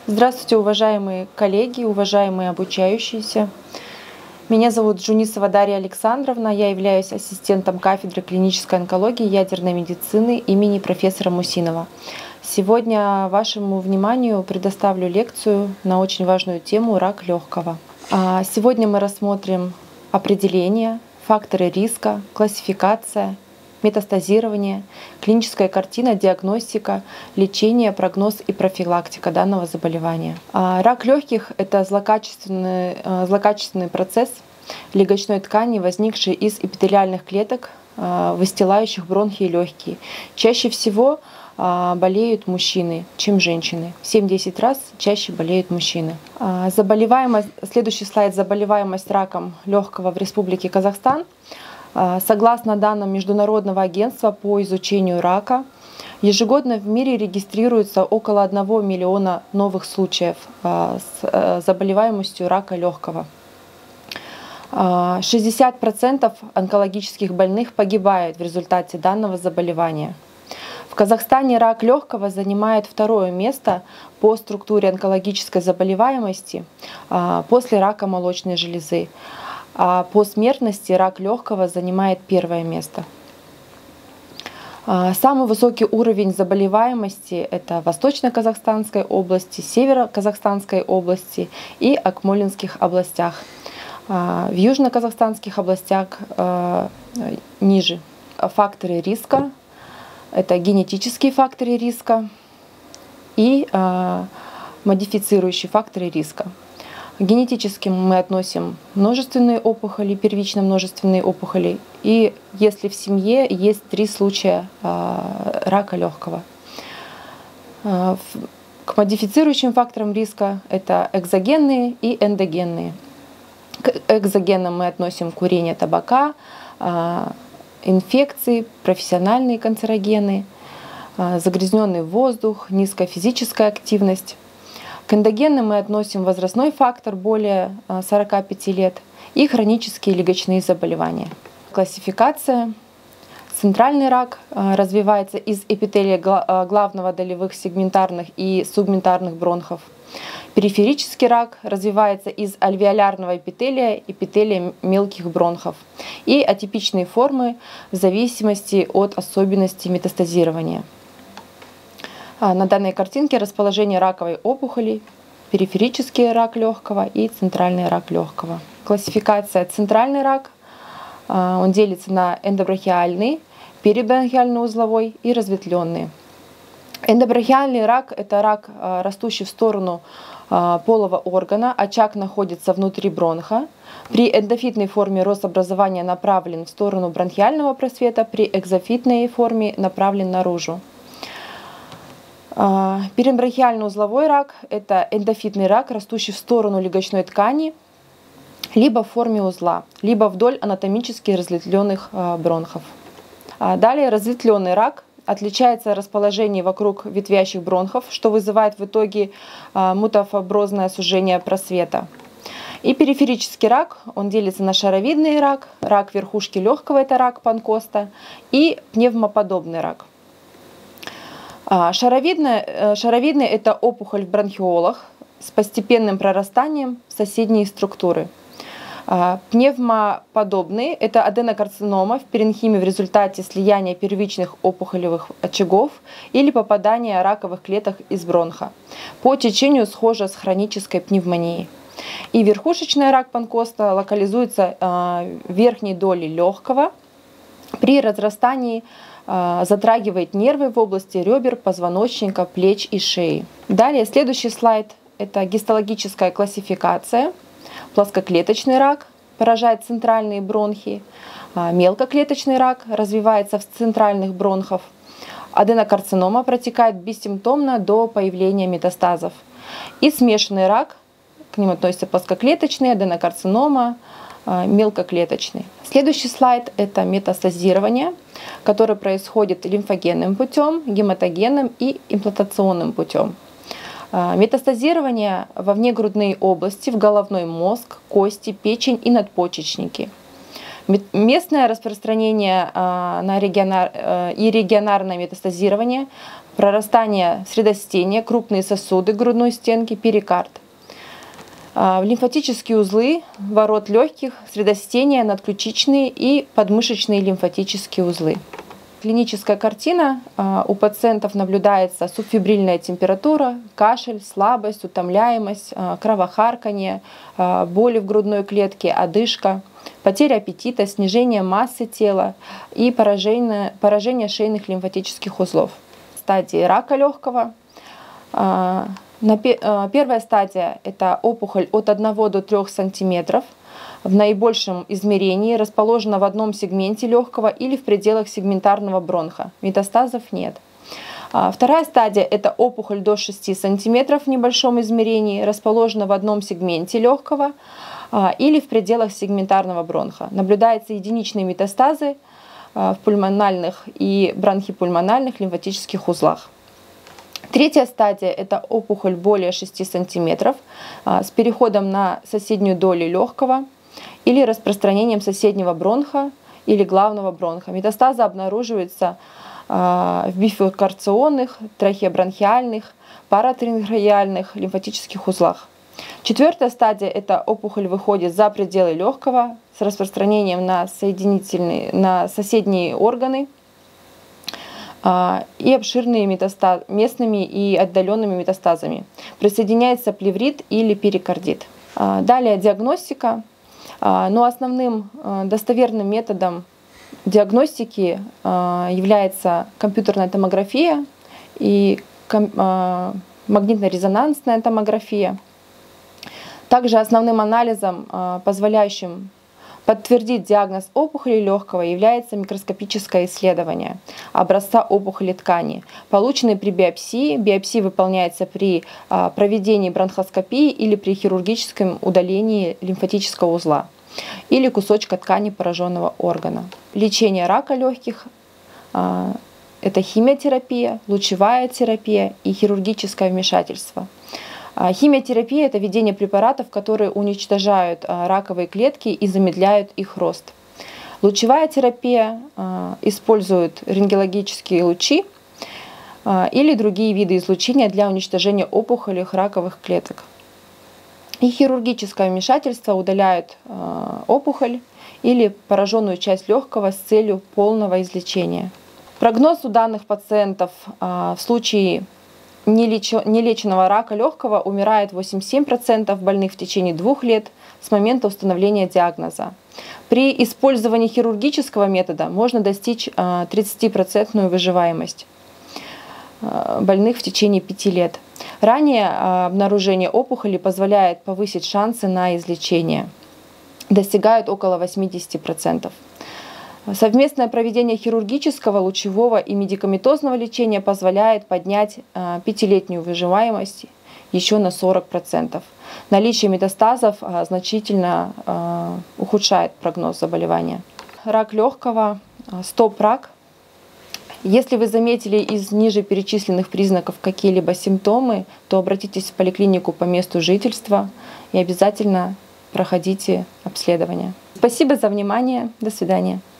Здравствуйте, уважаемые коллеги, уважаемые обучающиеся. Меня зовут Джунисова Дарья Александровна, я являюсь ассистентом кафедры клинической онкологии и ядерной медицины имени профессора Мусинова. Сегодня вашему вниманию предоставлю лекцию на очень важную тему рак легкого. Сегодня мы рассмотрим определение, факторы риска, классификация, метастазирование, клиническая картина, диагностика, лечение, прогноз и профилактика данного заболевания. Рак легких — это злокачественный процесс легочной ткани, возникший из эпителиальных клеток, выстилающих бронхи и легкие. Чаще всего болеют мужчины, чем женщины. В 7-10 раз чаще болеют мужчины. Следующий слайд. Заболеваемость раком легкого в Республике Казахстан. Согласно данным Международного агентства по изучению рака, ежегодно в мире регистрируется около 1 миллиона новых случаев с заболеваемостью рака легкого. 60% онкологических больных погибают в результате данного заболевания. В Казахстане рак легкого занимает 2-е место по структуре онкологической заболеваемости после рака молочной железы. А по смертности рак легкого занимает 1-е место. Самый высокий уровень заболеваемости — это в Восточно-Казахстанской области, Северо-Казахстанской области и Акмолинских областях. В южно-казахстанских областях ниже. Факторы риска — это генетические факторы риска и модифицирующие факторы риска. К генетическим мы относим множественные опухоли, первично-множественные опухоли. И если в семье есть 3 случая рака легкого. К модифицирующим факторам риска это экзогенные и эндогенные. К экзогенным мы относим курение табака, инфекции, профессиональные канцерогены, загрязненный воздух, низкая физическая активность. К эндогенным мы относим возрастной фактор более 45 лет и хронические легочные заболевания. Классификация. Центральный рак развивается из эпителия главного долевых сегментарных и субментарных бронхов. Периферический рак развивается из альвеолярного эпителия, эпителия мелких бронхов и атипичные формы в зависимости от особенностей метастазирования. На данной картинке расположение раковой опухоли, периферический рак легкого и центральный рак легкого. Классификация. Центральный рак, он делится на эндобронхиальный, перибронхиально-узловой и разветвленный. Эндобронхиальный рак — это рак, растущий в сторону полого органа. Очаг находится внутри бронха. При эндофитной форме рост образования направлен в сторону бронхиального просвета, при экзофитной форме направлен наружу. Перибронхиально-узловой рак — это эндофитный рак, растущий в сторону легочной ткани, либо в форме узла, либо вдоль анатомически разветвленных бронхов. Далее разветвленный рак отличается расположением вокруг ветвящих бронхов, что вызывает в итоге мутофиброзное сужение просвета. И периферический рак, он делится на шаровидный рак, рак верхушки легкого — это рак Панкоста, и пневмоподобный рак. Шаровидный — это опухоль в бронхиолах с постепенным прорастанием в соседние структуры. Пневмоподобный — это аденокарцинома в паренхиме в результате слияния первичных опухолевых очагов или попадания раковых клеток из бронха. По течению схожа с хронической пневмонией. И верхушечный рак Панкоста локализуется в верхней доле легкого. При разрастании затрагивает нервы в области ребер, позвоночника, плеч и шеи. Далее, следующий слайд — это гистологическая классификация. Плоскоклеточный рак поражает центральные бронхи. Мелкоклеточный рак развивается в центральных бронхах. Аденокарцинома протекает бессимптомно до появления метастазов. И смешанный рак, к ним относятся плоскоклеточный, аденокарцинома, мелкоклеточный. Следующий слайд — это метастазирование, которое происходит лимфогенным путем, гематогенным и имплантационным путем. Метастазирование во внегрудные области, в головной мозг, кости, печень и надпочечники. Местное распространение и регионарное метастазирование прорастание средостения, крупные сосуды грудной стенки, перикард. Лимфатические узлы, ворот легких, средостения, надключичные и подмышечные лимфатические узлы. Клиническая картина. У пациентов наблюдается субфебрильная температура, кашель, слабость, утомляемость, кровохарканье, боли в грудной клетке, одышка, потеря аппетита, снижение массы тела и поражение шейных лимфатических узлов. Стадии рака легкого. Первая стадия – это опухоль от 1 до 3 см в наибольшем измерении, расположена в одном сегменте легкого или в пределах сегментарного бронха. Метастазов нет. Вторая стадия – это опухоль до 6 см в небольшом измерении, расположена в одном сегменте легкого или в пределах сегментарного бронха. Наблюдаются единичные метастазы в пульмональных и бронхопульмональных лимфатических узлах. Третья стадия – это опухоль более 6 см с переходом на соседнюю долю легкого или распространением соседнего бронха или главного бронха. Метастазы обнаруживаются в бифуркационных, трахеобронхиальных, паратрахеальных лимфатических узлах. Четвертая стадия – это опухоль выходит за пределы легкого с распространением на соседние органы и обширные местными и отдаленными метастазами. Присоединяется плеврит или перикардит. Далее диагностика. Но основным достоверным методом диагностики является компьютерная томография и магнитно-резонансная томография. Также основным анализом, позволяющим подтвердить диагноз опухоли легкого, является микроскопическое исследование образца опухоли ткани, полученной при биопсии. Биопсия выполняется при проведении бронхоскопии или при хирургическом удалении лимфатического узла или кусочка ткани пораженного органа. Лечение рака легких – это химиотерапия, лучевая терапия и хирургическое вмешательство. Химиотерапия – это введение препаратов, которые уничтожают раковые клетки и замедляют их рост. Лучевая терапия использует рентгенологические лучи или другие виды излучения для уничтожения опухолей раковых клеток. И хирургическое вмешательство удаляет опухоль или пораженную часть легкого с целью полного излечения. Прогноз у данных пациентов в случае нелеченного рака легкого умирает 87% больных в течение 2 лет с момента установления диагноза. При использовании хирургического метода можно достичь 30% выживаемость больных в течение 5 лет. Ранее обнаружение опухоли позволяет повысить шансы на излечение. Достигают около 80%. Совместное проведение хирургического, лучевого и медикаментозного лечения позволяет поднять 5-летнюю выживаемость еще на 40%. Наличие метастазов значительно ухудшает прогноз заболевания. Рак легкого, стоп-рак. Если вы заметили из ниже перечисленных признаков какие-либо симптомы, то обратитесь в поликлинику по месту жительства и обязательно проходите обследование. Спасибо за внимание. До свидания.